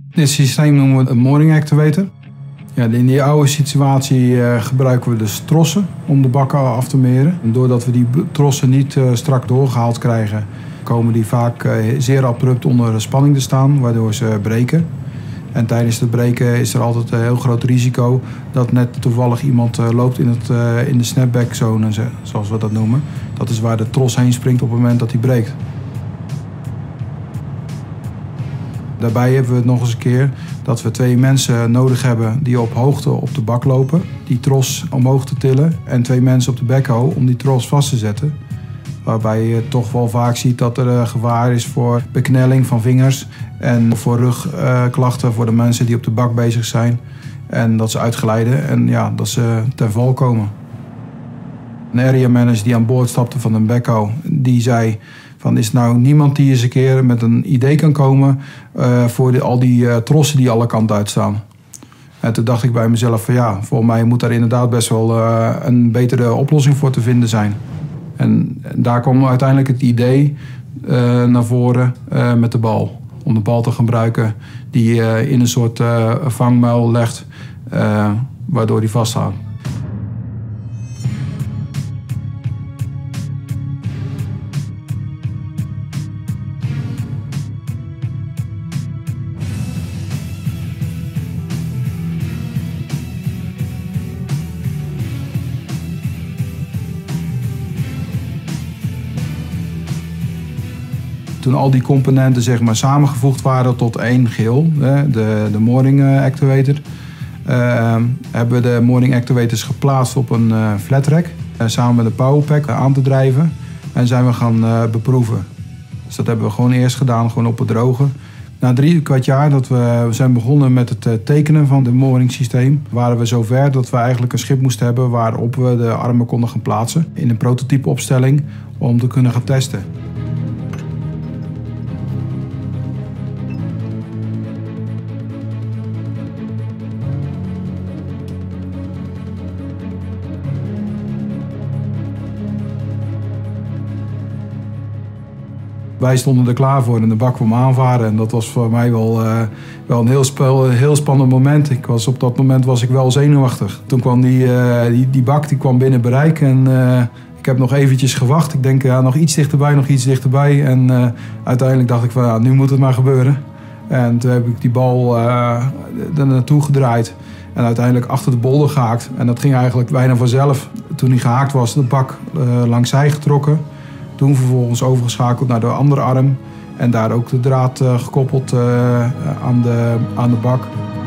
Dit systeem noemen we een Mooring Actuator. Ja, in die oude situatie gebruiken we dus trossen om de bakken af te meren. En doordat we die trossen niet strak doorgehaald krijgen, komen die vaak zeer abrupt onder spanning te staan, waardoor ze breken. En tijdens het breken is er altijd een heel groot risico dat net toevallig iemand loopt in de snapbackzone, zoals we dat noemen. Dat is waar de tros heen springt op het moment dat hij breekt. Daarbij hebben we het nog eens een keer dat we 2 mensen nodig hebben die op hoogte op de bak lopen, die tros omhoog te tillen, en 2 mensen op de backhoe om die tros vast te zetten. Waarbij je toch wel vaak ziet dat er gevaar is voor beknelling van vingers en voor rugklachten voor de mensen die op de bak bezig zijn. En dat ze uitglijden en ja, dat ze ten val komen. Een area manager die aan boord stapte van een backhoe, die zei van, is er nou niemand die eens een keer met een idee kan komen voor al die trossen die alle kanten uitstaan. En toen dacht ik bij mezelf van ja, volgens mij moet daar inderdaad best wel een betere oplossing voor te vinden zijn. En daar kwam uiteindelijk het idee naar voren met de bal. Om de bal te gebruiken die je in een soort vangmuil legt, waardoor die vasthoudt. Toen al die componenten zeg maar samengevoegd waren tot één geheel, de Mooring Actuator, hebben we de Mooring Actuators geplaatst op een flat rack, samen met een powerpack aan te drijven, en zijn we gaan beproeven. Dus dat hebben we gewoon eerst gedaan, gewoon op het droge. Na 3/4 jaar dat we zijn begonnen met het tekenen van het mooring systeem, waren we zover dat we eigenlijk een schip moesten hebben waarop we de armen konden gaan plaatsen in een prototype opstelling om te kunnen gaan testen. Wij stonden er klaar voor en de bak kwam aanvaren. En dat was voor mij wel een heel spannend moment. Op dat moment was ik wel zenuwachtig. Toen kwam die bak kwam binnen bereik en ik heb nog eventjes gewacht. Ik denk ja, nog iets dichterbij, nog iets dichterbij. En uiteindelijk dacht ik van ja, nu moet het maar gebeuren. En toen heb ik die bal er naartoe gedraaid. En uiteindelijk achter de bolder gehaakt. En dat ging eigenlijk bijna vanzelf. Toen die gehaakt was, de bak langs zij getrokken. Toen vervolgens overgeschakeld naar de andere arm en daar ook de draad gekoppeld aan de bak.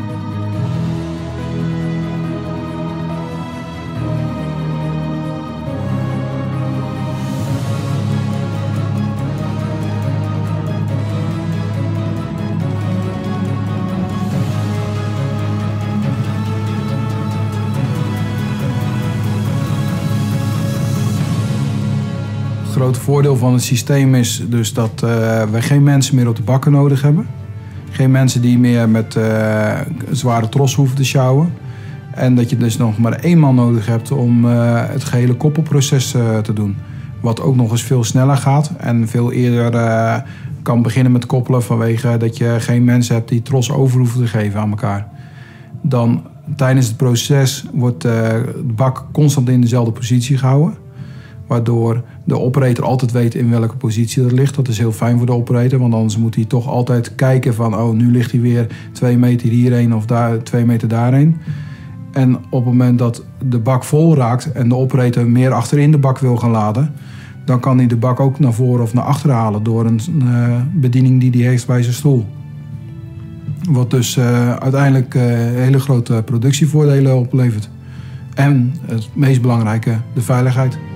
Het grote voordeel van het systeem is dus dat we geen mensen meer op de bakken nodig hebben. Geen mensen die meer met zware tros hoeven te sjouwen. En dat je dus nog maar 1 man nodig hebt om het gehele koppelproces te doen. Wat ook nog eens veel sneller gaat en veel eerder kan beginnen met koppelen vanwege dat je geen mensen hebt die tros over hoeven te geven aan elkaar. Dan tijdens het proces wordt de bak constant in dezelfde positie gehouden. Waardoor de operator altijd weet in welke positie dat ligt. Dat is heel fijn voor de operator, want anders moet hij toch altijd kijken van oh, nu ligt hij weer 2 meter hierheen of 2 meter daarheen. En op het moment dat de bak vol raakt en de operator meer achterin de bak wil gaan laden, dan kan hij de bak ook naar voren of naar achteren halen door een bediening die hij heeft bij zijn stoel. Wat dus uiteindelijk hele grote productievoordelen oplevert. En het meest belangrijke, de veiligheid.